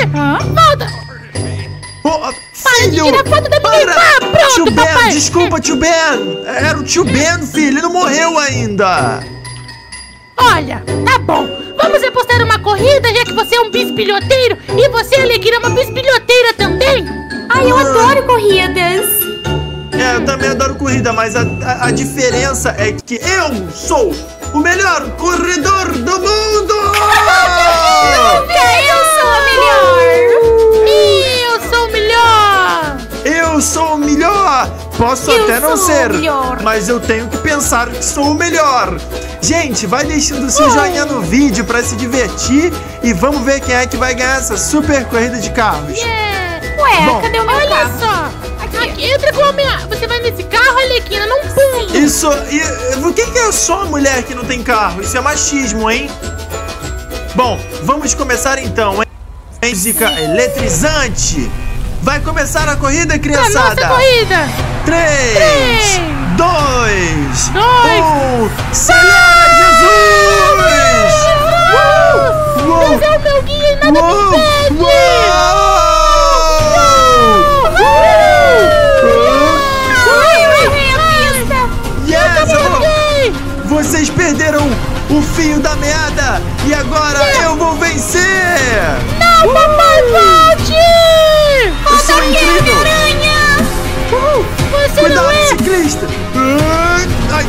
Volta! Filho! Tira a foto da minha irmã! Pronto, Tio Ben, papai! desculpa, tio Ben! Era o tio Ben, filho, ele não morreu ainda! Olha, tá bom. Vamos apostar uma corrida, já que você é um bisbilhoteiro e você, Arlequina, é uma bisbilhoteira também. Ai, eu adoro corridas. Eu também adoro corrida, mas a diferença é que eu sou o melhor corredor do mundo! Eu sou a melhor. Eu sou o melhor. Eu sou o melhor! Posso até não ser, melhor. mas eu tenho que pensar que sou o melhor. Gente, vai deixando o seu joinha no vídeo pra se divertir e vamos ver quem é que vai ganhar essa super corrida de carros. Ué, Bom, cadê o meu Olha carro? só. Aqui, entra com a minha... Você vai nesse carro, Arlequina, não pula. Isso, por que eu sou a mulher que não tem carro? Isso é machismo, hein? Bom, vamos começar então, hein? Música eletrizante. Vai começar a corrida, criançada. A nossa corrida. 3, 2, 1. Acelera, Jesus! Deus é o meu guia e nada me impede. Vocês perderam o fio da meada e agora eu vou vencer! Não, papai, volte! Eu sou incrível! Você Cuidado, não é! ciclista! Ai.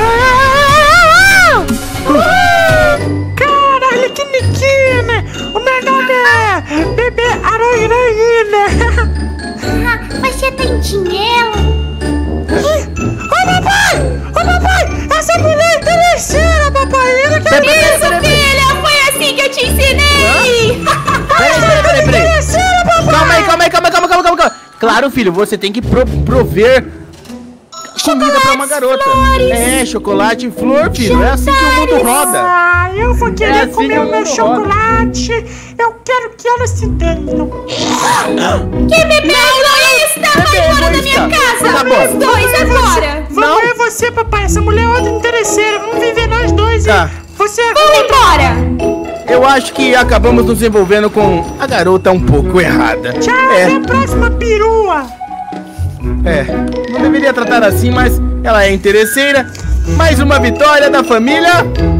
Caralho, que niquina! O meu nome é Bebê Aranha! Você tem dinheiro? Ô papai! Essa mulher é interesseira, papai! Isso, filha! Foi assim que eu te ensinei! Peraí. Calma aí. Claro, filho, você tem que prover comida pra uma garota. flores. Chocolate e flor, filho. É assim que o mundo roda. Eu vou querer assim comer que o o meu mundo chocolate. Eu quero que elas se entendam. Que bebê egoísta! Vai embora da minha casa! Acabou. Os dois, agora! Vamos ver você, papai. Essa mulher é outra interesseira. Vamos viver nós dois. Tá. Você é Vamos embora! Eu acho que acabamos nos envolvendo com a garota um pouco errada. Tchau, até a próxima perua. Não deveria tratar assim, mas ela é interesseira. Mais uma vitória da família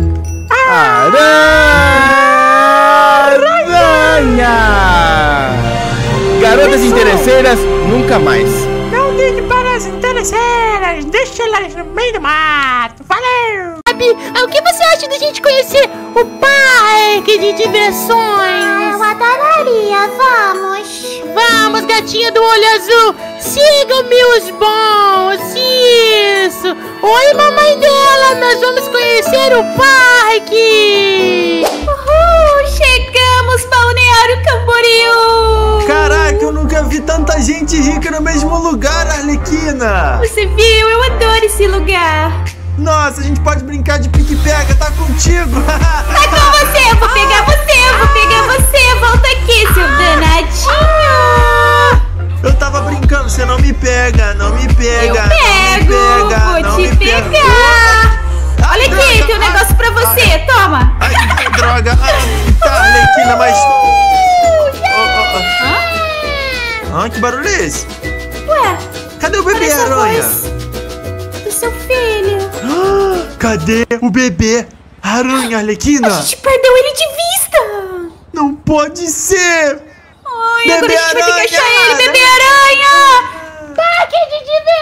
Aranha! Garotas interesseiras, nunca mais. Não ligue para as interesseiras. Deixa elas no meio do mato. Valeu! O que você acha de a gente conhecer o parque de diversões? Eu adoraria, vamos! Vamos, gatinha do olho azul! Sigam-me os bons! Isso! Oi, mamãe dela! Nós vamos conhecer o parque! Uhul! Chegamos, Balneário Camboriú! Caraca, eu nunca vi tanta gente rica no mesmo lugar, Arlequina! Você viu? Eu adoro esse lugar! Nossa, a gente pode brincar de pique-pega, tá contigo! Tá com você! Eu vou pegar você! Volta aqui, seu danadinho! Eu tava brincando, você não me pega, não me pega! Eu não me pego! pega, Vou não te me pega. pegar! Ai, Olha aqui, droga, tem um negócio pra você! Toma! Ai, droga! Tá, Arlequina, mas... Que barulho é esse? Ué, Cadê o bebê parece a aranha? voz do seu filho! Cadê o bebê aranha, Arlequina? A gente perdeu ele de vista! Não pode ser! Ai, Bebê agora a gente vai ter aranha! que achar ele! Bebê aranha! Parque de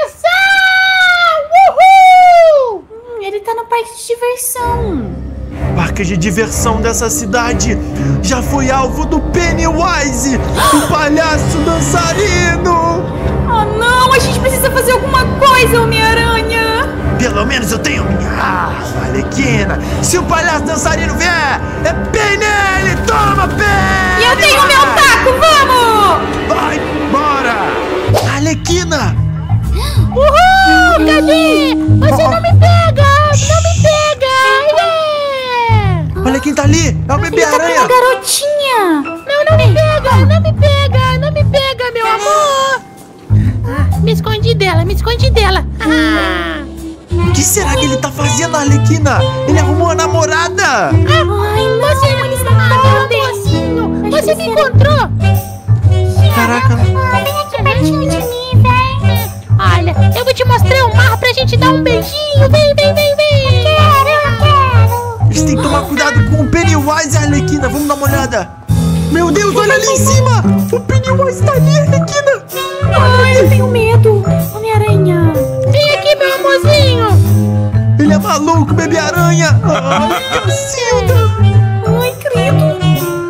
diversão! Uhul! Ele tá no parque de diversão! Parque de diversão dessa cidade já foi alvo do Pennywise, o palhaço dançarino! Oh não, a gente precisa fazer alguma coisa, Homem-Aranha! Pelo menos eu tenho minha arma, Arlequina! Se o palhaço dançarino vier, é bem nele! Toma, pé! E eu tenho meu taco, vamos! Vai, bora! Arlequina! Uhul! Cadê? Você não me pega! Não me pega! Yeah! Olha quem tá ali! É o bebê Ele tá com aranha! uma garotinha! Não me pega! Não me pega! Não me pega, meu amor! Me escondi dela! O que será que ele tá fazendo, Arlequina? Ele arrumou a namorada! Ai, não, Você eles não meu podem! mocinho! A você me encontrou? Caraca. Vem aqui pertinho de mim, vem. Olha, eu vou te mostrar o mar pra gente dar um beijinho. Vem, vem, vem, vem. Eu quero. A gente tem que tomar cuidado com o Pennywise e a Arlequina. Vamos dar uma olhada. Meu Deus, olha ali em cima. O Pennywise tá ali, Arlequina. Ai, eu tenho medo. Homem-Aranha. Vem aqui, meu amorzinho. Ele é maluco, bebê aranha. Ai, Cacilda. Ai, credo.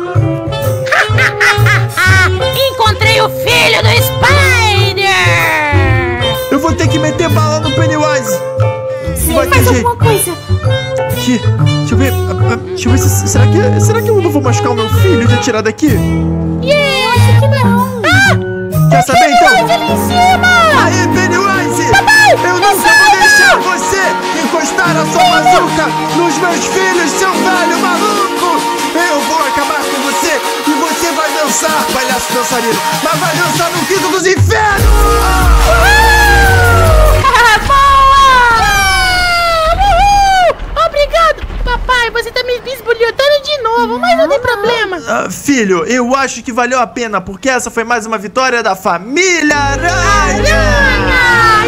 Encontrei o filho do Spider. Eu vou ter que meter bala no Pennywise. Sim, Vai ter faz jeito. alguma coisa. Aqui, deixa eu ver. Deixa eu ver se. Será que eu não vou machucar o meu filho de atirar daqui? Eu acho que não. Quer saber então? Ali em cima. Aí, Pennywise! Eu nunca vou deixar você encostar a sua bazuca nos meus filhos, seu velho maluco! Eu vou acabar com você e você vai dançar, palhaço dançarino, mas vai dançar no quinto dos infernos! Obrigado, papai. Você tá me bisbilhotando de novo, mas não tem problema. Filho, eu acho que valeu a pena, porque essa foi mais uma vitória da família Aranha!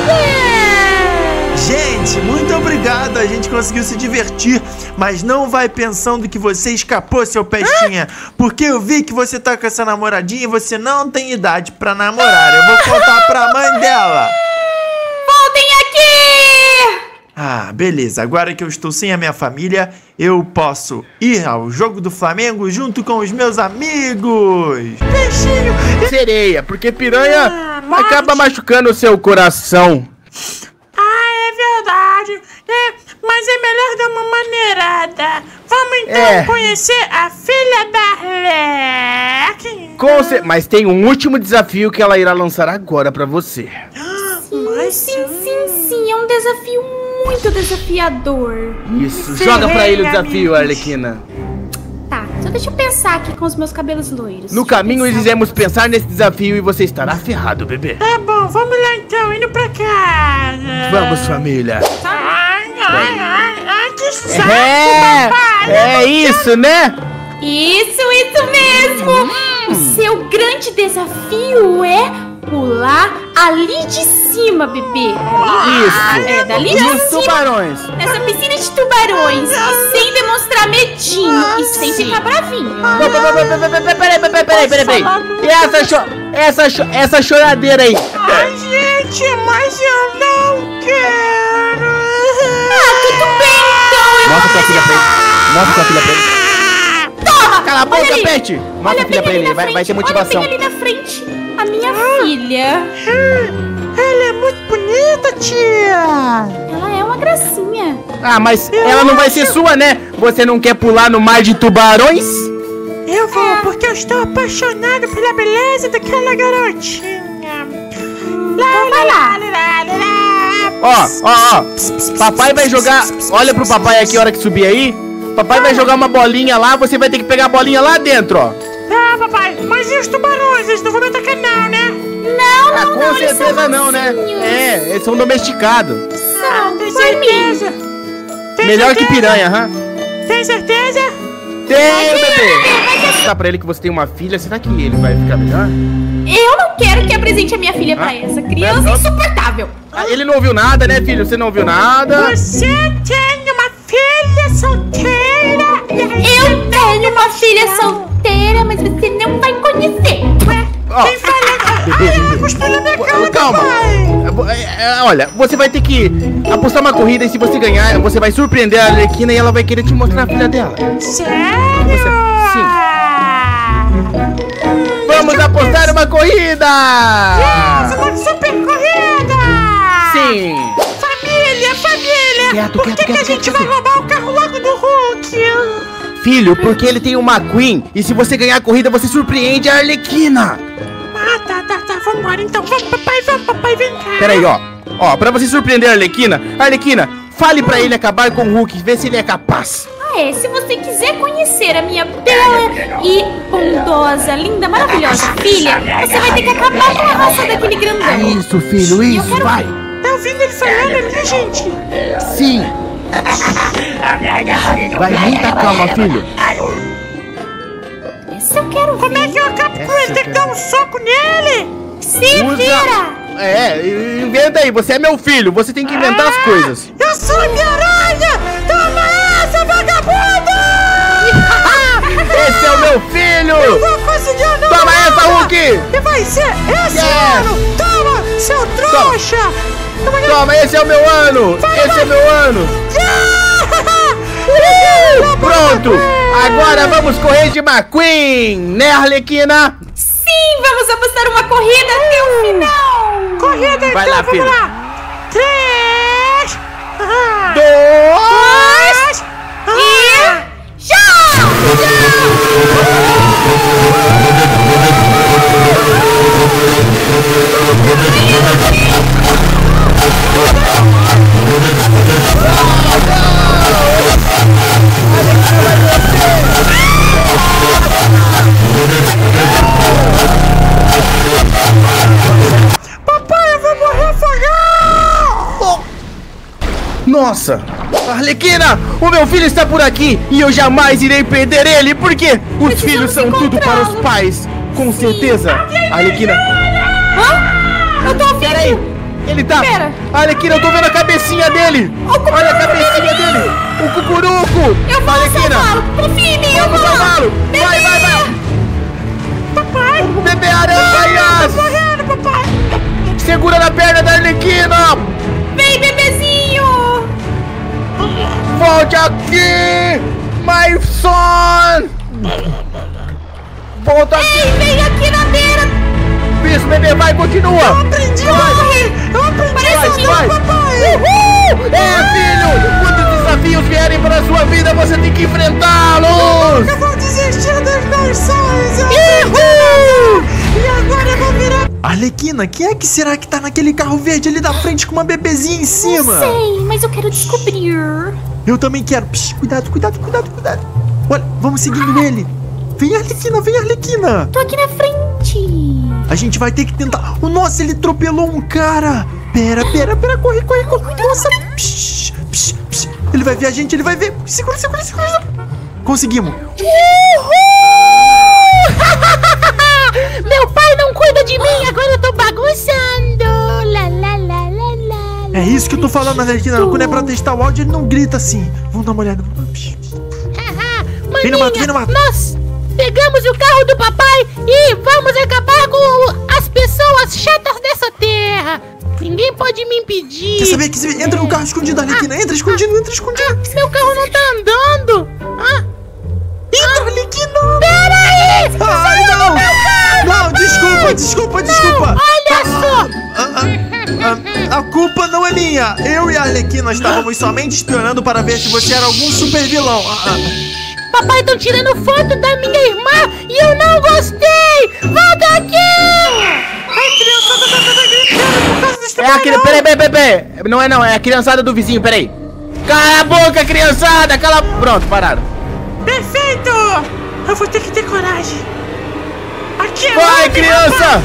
Gente, muito obrigado, a gente conseguiu se divertir, mas não vai pensando que você escapou, seu pestinha, porque eu vi que você tá com essa namoradinha e você não tem idade pra namorar. Eu vou contar pra mãe dela. Voltem aqui! Ah, beleza, agora que eu estou sem a minha família, eu posso ir ao jogo do Flamengo junto com os meus amigos. Peixinho! Sereia, porque piranha acaba machucando o seu coração. Ah, é verdade. Mas é melhor dar uma maneirada. Vamos então conhecer a filha da Arlequina. Mas tem um último desafio que ela irá lançar agora pra você. Sim, é um desafio muito desafiador. Isso, joga pra ele o desafio, Arlequina. Tá, só deixa eu pensar aqui com os meus cabelos loiros. No caminho iremos pensar nesse desafio e você estará ferrado, bebê. Tá bom, vamos lá então, indo pra casa. Vamos, família. Ai, que saco, papai. É isso, né? Isso mesmo! O seu grande desafio é pular ali de cima, bebê. Isso. É, dali de Dos cima. tubarões. Nessa piscina de tubarões. E sem demonstrar medinho. E sem ficar bravinho. Peraí. E essa choradeira aí? Ai, gente, mas eu não quero. Tudo bem, então. Mostra tua filha pra ele. Mostra tua filha pra ele. Toma! Cala a boca, Pet. Mostra Olha a filha bem pra ali ele. na Vai frente, ter motivação. Olha bem ali na frente. A minha filha. Ela é muito bonita, tia. Ela é uma gracinha. Ah, mas ela não vai ser sua, né? Você não quer pular no mar de tubarões? Eu vou, porque eu estou apaixonado pela beleza daquela garotinha. Então vai lá. Ó. Papai vai jogar. Olha pro papai aqui a hora que subir aí. Papai vai jogar uma bolinha lá. Você vai ter que pegar a bolinha lá dentro, ó. Tá, papai, mas e os tubarões? Eles não vão me atacar não, né? Não, Com certeza não, né? É, eles são domesticados. Tem certeza? Melhor que piranha, hã? Tem certeza? Tenho, bebê. Dá pra ele que você tem uma filha. Será que ele vai ficar melhor? Eu não quero que apresente a minha filha pra essa criança insuportável. Ah, ele não ouviu nada, né, filho? Você não ouviu nada? Você tem uma filha solteira? Eu tenho uma filha solteira, mas você não vai conhecer. Ó, Quem fala? Cuspiu na minha cara, calma. papai. Olha, você vai ter que apostar uma corrida e se você ganhar, você vai surpreender a Arlequina e ela vai querer te mostrar a filha dela. Sério? Sim. Vamos apostar uma corrida! Uma super corrida! Sim! Família! Por que a gente vai roubar o carro logo do Hulk? Filho, porque ele tem uma Queen e se você ganhar a corrida, você surpreende a Arlequina! Ah, tá, vambora então. Vamos, papai, vem cá. Peraí, ó, pra você surpreender a Arlequina, fale pra ele acabar com o Hulk, vê se ele é capaz. Se você quiser conhecer a minha bela e bondosa, linda, maravilhosa filha, você vai ter que acabar com a raça daquele grandão. Isso, filho, isso, vai! Tá ouvindo ele falando ali, gente? Sim! Vai, muita calma, filho. Isso eu quero ver. Como é que eu acabo com ele? Tem que dar um soco nele. Se vira. Inventa aí, você é meu filho, você tem que inventar as coisas. Eu sou a Homem-Aranha. Toma essa, vagabundo. Esse é o meu filho. Eu vou conseguir não. Toma essa, Hulk. E vai ser esse ano. Toma, seu trouxa. Toma, esse é o meu ano. Esse é meu ano. Pronto, agora vamos correr de McQueen, né, Arlequina? Sim, vamos apostar uma corrida até o final. Corrida, Vai então, lá, vamos filho. lá. 3, 2, E já! papai, eu vou morrer afogado. Nossa, Arlequina, o meu filho está por aqui e eu jamais irei perder ele, porque os filhos são tudo para os pais, com certeza. Arlequina, Hã? Eu tô ouvindo. peraí, ele tá... Pera. Arlequina, eu tô vendo a cabecinha dele. Olha a cabecinha dele, o cucuruco. Eu vou Arlequina, salvá-lo. Confia em mim, eu vamos vou. salvá-lo. Vai, vai, vai. Papai, Bebê aranhas, morrendo, papai. segura na perna da Arlequina. Vem, bebezinho. Volte aqui, my son. Volta aqui. Ei, vem aqui na beira. Isso, bebê, vai, continua. Aprendi, eu aprendi Parece a que- andar, papai. Uhul! É, filho! Quando os desafios vierem para a sua vida, você tem que enfrentá-los! Eu vou desistir dos meus sonhos. Eu Uhul! aprendi. E agora eu vou virar... Arlequina, quem é que será que tá naquele carro verde ali da frente com uma bebezinha em cima? Sei, mas eu quero descobrir. Eu também quero. Psh, cuidado, cuidado, cuidado, cuidado. Olha, vamos seguindo ele. Vem, Arlequina, vem, Arlequina. Tô aqui na frente. A gente vai ter que tentar. Oh, nossa, ele atropelou um cara. Pera, corre, corre, corre. Nossa, psh, psh, psh. Ele vai ver a gente, ele vai ver. Segura, segura, segura. Conseguimos. Meu pai não cuida de mim, agora eu tô bagunçando. Lá, lá, lá, lá, lá. É isso que eu tô falando, Arlequina. Quando é pra testar o áudio, ele não grita assim. Vamos dar uma olhada. Psh. Vem no mato, vem no mato. Nós pegamos o carro do papai e vamos acabar com as pessoas chatas dessa terra. Ninguém pode me impedir. Quer saber? Quer saber? Entra no carro escondido, Arlequina. Entra escondido, entra escondido. Meu carro não tá andando. Entra, Arlequina. Pera aí! Ai, não. Não, desculpa. Olha só! A culpa não é minha. Eu e a Arlequina estávamos somente esperando para ver se você era algum super vilão. Papai, estão tirando foto da minha irmã e eu não gostei! Volta aqui! Ai, criançada tá gritando por causa desse É aquele. Peraí. Não é não, é a criançada do vizinho, peraí. Cala a boca, criançada! Pronto, pararam. Perfeito! Eu vou ter que ter coragem. Aqui é Vai, nove, criança!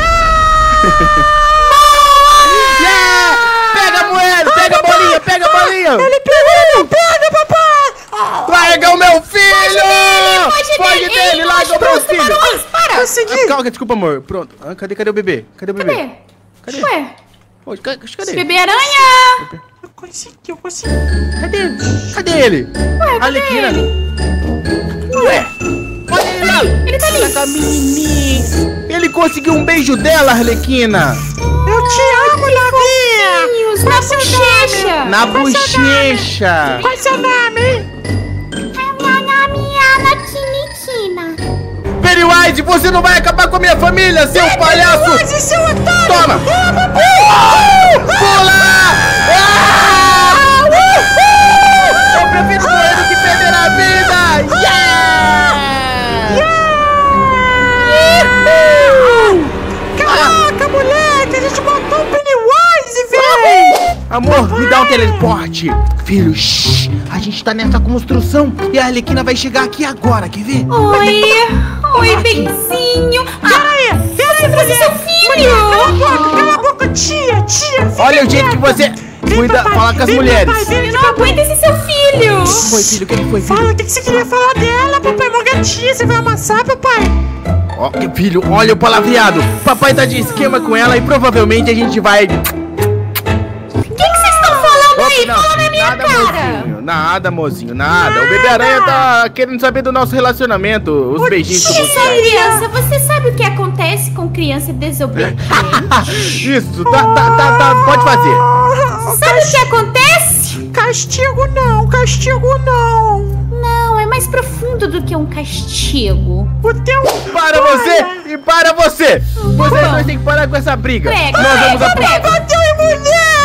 rapaz! Yeah! Pega a moeda, pega a bolinha! Ele pegou, pega, papai! Larga o meu filho! Foge dele, larga o meu filho! Para. Consegui! Calma, desculpa, amor. Pronto. Cadê o bebê? Cadê o bebê? Cadê? Ué, Ô, cadê? bebê aranha. Eu consegui. Cadê ele? Ué, cadê Arlequina. ele? Ué! Olha ele lá! Ele tá ali. Tá com a menininha. Ele conseguiu um beijo dela, Arlequina! Eu te amo, Lavinha! Deus, na bochecha. Na bochecha! Qual é seu nome? Meu nome é Ana Quiniquina. Pennywise, você não vai acabar com a minha família, seu palhaço! Mas seu otário! Toma! Pula! Eu prefiro morrer do que perder a vida! Caraca, moleque! A gente matou o Pennywise, velho! Amor, me dá um teleporte! Filho, shh, a gente tá nessa construção e a Arlequina vai chegar aqui agora, quer ver? Oi, benzinho. Peraí, Você é seu filho. Cala a boca, tia! Olha o jeito que você cuida, papai, fala com as vem, mulheres. papai, vem, Eu não aguento esse seu filho. Foi, filho, o que foi, filho? Fala, o que você queria falar dela, papai, mó gatinha. Você vai amassar, papai? Ó, filho, olha o palavreado. Papai tá de esquema com ela e provavelmente a gente vai... O que vocês estão falando aí? Fala na minha nada, cara. mozinho, nada, mozinho, nada. O bebê aranha tá querendo saber do nosso relacionamento. Os beijinhos que eu vou te dar. Criança, você sabe o que acontece com criança desobediente? Isso, tá, pode fazer. Sabe o que acontece? Castigo não, castigo não. Não, é mais profundo do que um castigo. O teu... Para você e para você. Vocês dois têm que parar com essa briga. Prega, Nós vamos prega. Bateu em mulher!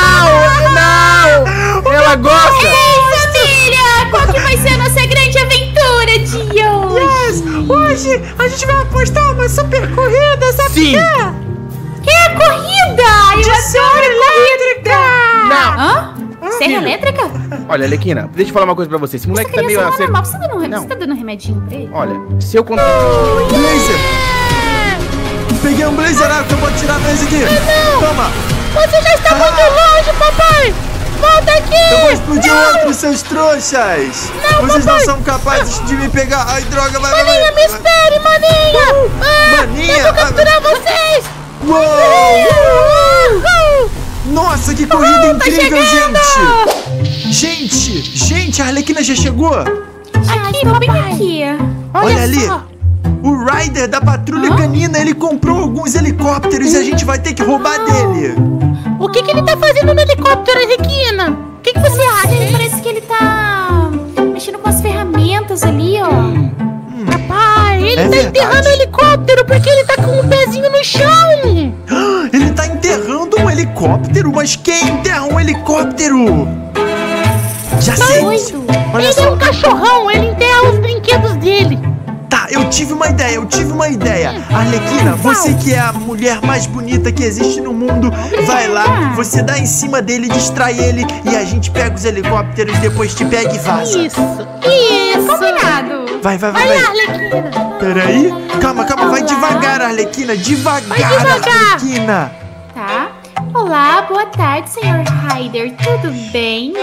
Não! Ela gosta! Ei, família! Qual que vai ser a nossa grande aventura de hoje? Yes! Hoje a gente vai apostar uma super corrida, sabe Sim. o quê? Que é a corrida? Eu adoro corrida! Não! Hã? Serra elétrica? Olha, Alequina, deixa eu falar uma coisa pra você. Esse moleque Essa tá meio... criança não é normal. Você Não. tá dando remedinho pra ele? Olha, se eu contar... Blazer! Peguei um Blazer Arco, eu vou tirar nesse aqui. Toma! Você já está muito longe, papai! Volta aqui! Eu vou explodir outro, seus trouxas! Vocês não são capazes de me pegar! Ai, droga, vai! Maninha, me espere, maninha! Maninha! Eu vou capturar vocês! Uou! Nossa, que corrida incrível, chegando! Gente, a Arlequina já chegou! Aqui, tô bem aqui. Olha ali! O Ryder da Patrulha Canina, ele comprou alguns helicópteros e a gente vai ter que roubar dele! O que ele tá fazendo no helicóptero, Arlequina? O que você acha? Parece que ele tá mexendo com as ferramentas ali, ó. Papai, ele É tá verdade. enterrando o helicóptero porque ele tá com o pezinho no chão! Ele tá enterrando um helicóptero? Mas quem enterra um helicóptero? Já sei! Doido. Olha Ele é só! um cachorrão, ele enterra os brinquedos dele! Tá, eu tive uma ideia. Arlequina, você que é a mulher mais bonita que existe no mundo, vai lá, você dá em cima dele, distrai ele e a gente pega os helicópteros, depois te pega e vaza. Isso! Combinado. Vai. Vai lá, Arlequina! Peraí. Calma, vai devagar, Arlequina. Devagar, Arlequina. Tá. Olá, boa tarde, senhor Ryder. Tudo bem?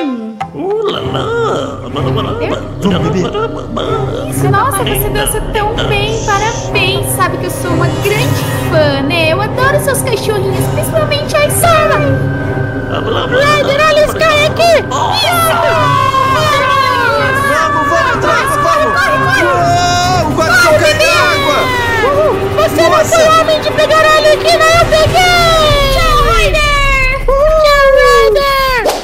Vamos, bebê. Isso, nossa, você dança tão bem, parabéns. Sabe que eu sou uma grande fã, né? Eu adoro seus cachorrinhos, principalmente a Sara. Ryder, olha esse cara aqui! Vamos, tropa, vamos. Uou, quase que eu caí na água. Você não foi o homem de pegar a Arlequina, eu peguei! Tchau, Ryder! Tchau, Ryder!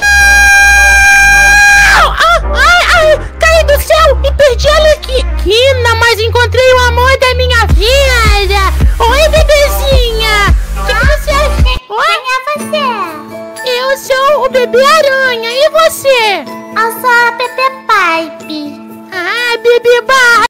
Ai, caí do céu e perdi a Arlequina, mas encontrei o amor da minha vida! Oi, bebezinha! O que você acha? Quem é você? Eu sou o bebê aranha, e você? Eu sou a